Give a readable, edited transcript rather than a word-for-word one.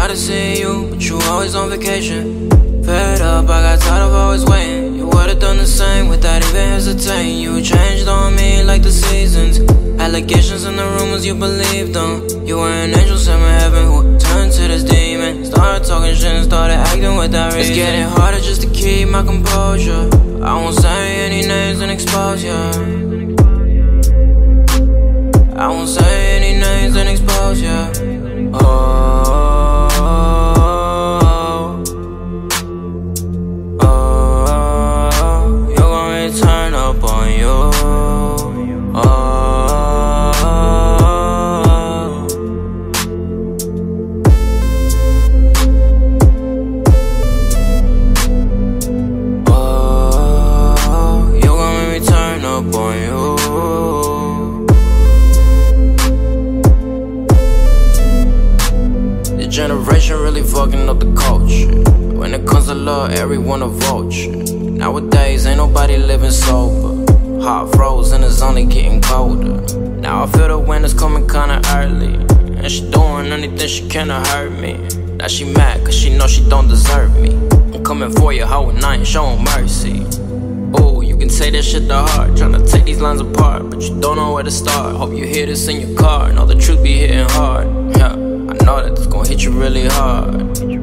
tired of seeing you, but you always on vacation. Fed up, I got tired of always waiting. You would've done the same without even hesitating. You changed on me like the seasons. Allegations and the rumors you believed them. You were an angel sent from heaven who turned to this demon. Started talking shit and started acting without reason. It's getting harder just to keep my composure. I won't say any names and expose ya. I won't say any names and expose ya. You want me to turn up on you. You want me to turn up on you. The generation really fucking up the culture. When it comes to love, everyone a vulture. Nowadays, ain't nobody living sober. Hot frozen, it's only getting colder. Now I feel the winter's coming kinda early, and she doing anything she can to hurt me. Now she mad cause she know she don't deserve me. I'm coming for you, hoe, and I ain't showing mercy. Oh, you can take that shit to heart, tryna take these lines apart, but you don't know where to start. Hope you hear this in your car, know the truth be hitting hard. Yeah, I know that it's gon' hit you really hard.